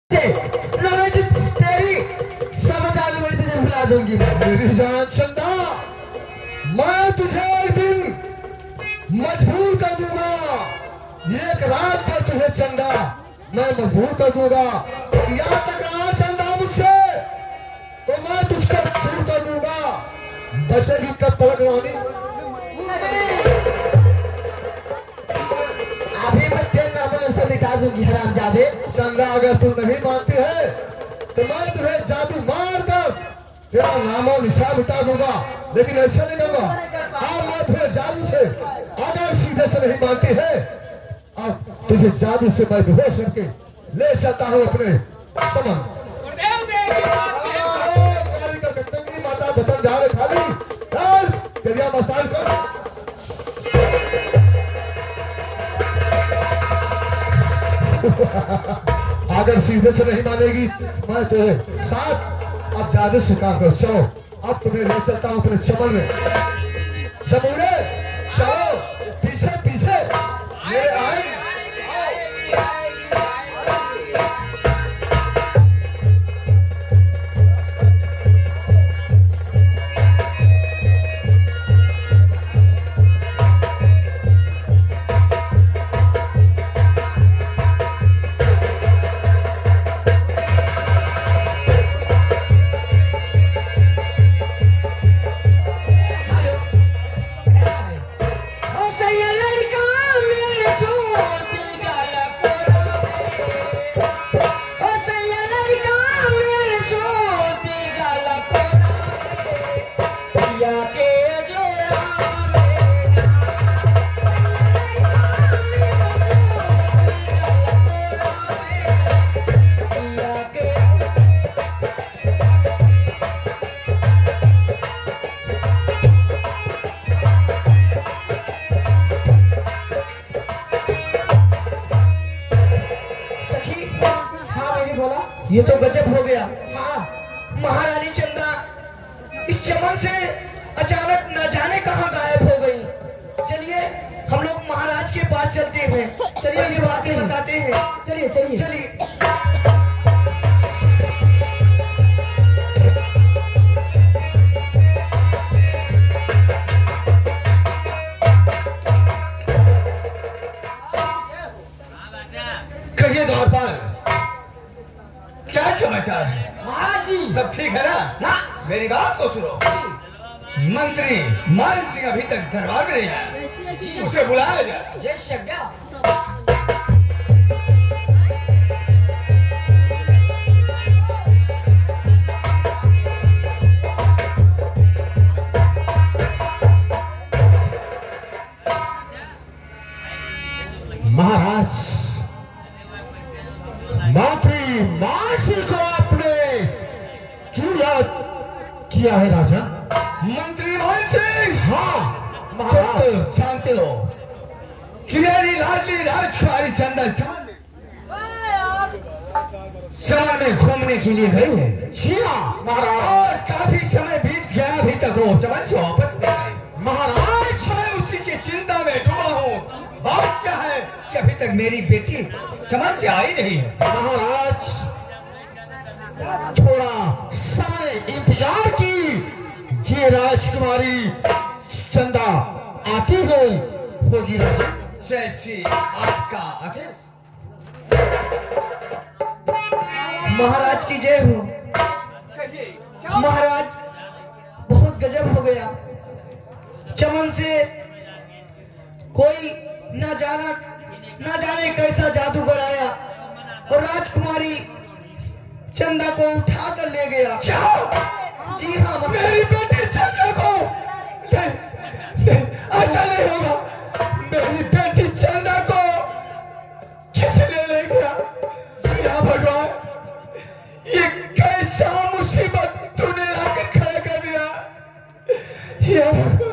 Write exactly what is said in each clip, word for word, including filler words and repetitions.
तेरी समझ आ गई, तुझे भुला दूंगी मैं। मेरी जान चंदा, मैं तुझे एक दिन मजबूर कर दूंगा। एक रात पर तुझे चंदा मैं मजबूर कर दूंगा। यहाँ तक रहा चंदा मुझसे तो मैं तुझको दूर कर दूंगा। बचेगी कब तक रानी? अभी मैं तेरे नामों से मिटा दूंगी हरामजादे। चंदा, अगर तू नहीं मानती है तो मैं तुझे जादू मार कर तेरा नामो निशान मिटा दूंगा, लेकिन ऐसा नहीं होगा। हाँ, मैं तुझे जादू से अगर सीधे से नहीं मानती है, अब तुझे जादू से मैं बेहोश करके ले चलता हूँ अपने समन। माता बतन जा रहे खाली तेरिया मसाल कर। अगर सीधे से नहीं मानेगी मैं तेरे साथ अब जादू से काम कर। चलो, अब तुम्हें ले चलता हूँ अपने चमन में। चमूरे चलो, पीछे पीछे मेरे आए। ये तो गजब हो गया। हाँ, महारानी चंदा इस चमन से अचानक न जाने कहां गायब हो गई। चलिए हम लोग महाराज के पास चलते हैं। चलिए ये बातें बताते हैं। चलिए चलिए चलिए। कहिए द्वारपाल, क्या समाचार है? महाराज जी सब ठीक है ना? ना। मेरी बात तो सुनो। मंत्री मान सिंह अभी तक दरबार में नहीं आया, उसे बुलाया जाए। जय शग्गा। महाराज, मंत्री मानसी को आपने क्यों याद किया है राजा? मंत्री मानसी? हाँ महाराज, तो जानते हो कि मेरी लाडली राजकुमारी चंदा चमन चमन में घूमने के लिए गई है। जी हाँ महाराज, और काफी समय बीत गया, अभी तक वो चमन से वापस नहीं आई। महाराज, मैं उसी की चिंता में डूबा हूँ। बात क्या है कि अभी तक मेरी बेटी चमन से आई नहीं है। महाराज, थोड़ा समय इंतजार की, जी राजकुमारी चंदा आती हो होगी राजा। जैसी आपका आदेश। महाराज की जय हो। महाराज, बहुत गजब हो गया। चमन से कोई न जाना न जाने कैसा जादूगर आया और राजकुमारी चंदा को उठा कर ले गया। क्या? जी हाँ, मेरी बेटी चंदा को? ऐसा नहीं होगा। मेरी बेटी चंदा को किसने ले गया? जी हाँ भगवान, ये कैसा मुसीबत तूने आकर खड़ा कर दिया। या भगवान,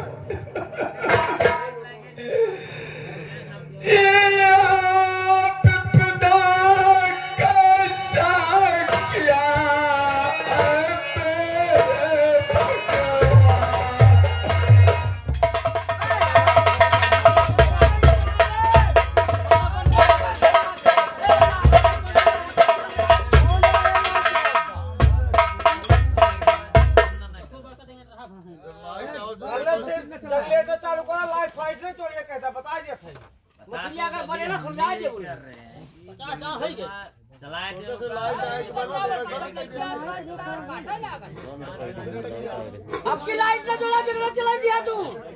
अब की लाइट ना जोड़ा जरा चला दिया तू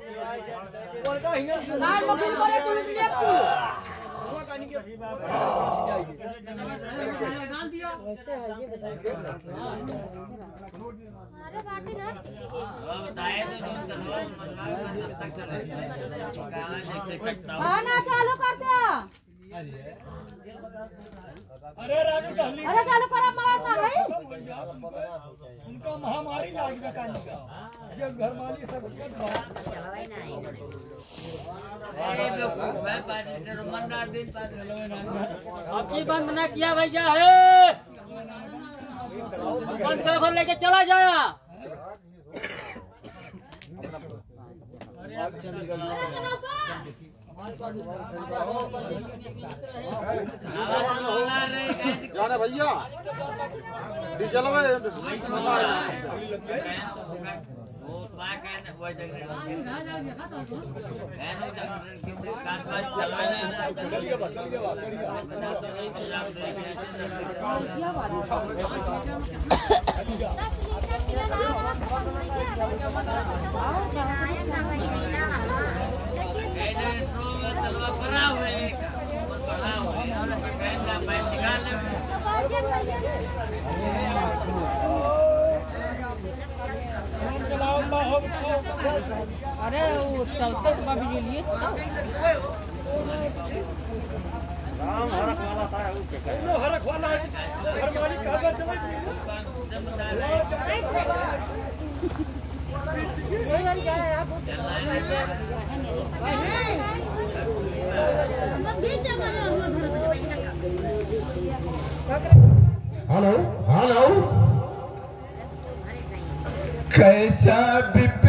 लाइट मशीन करे तू इसलिए तू डाल दिया वैसे है ये अरे बाटी ना बताए तो हां ना चालू कर दे अरे राजू टहली अरे चालू करा मारा ना भाई उनका महामारी लाग का निका जब घर माली सब अब की बंद ना किया भैया है बंद कर घर लेके चला जाया जाना भैया चलो भाई अरे वो चलते तो बाबी के लिए हरख वाला घर मालिक कहाँ चला हेलो हेलो कैसा भी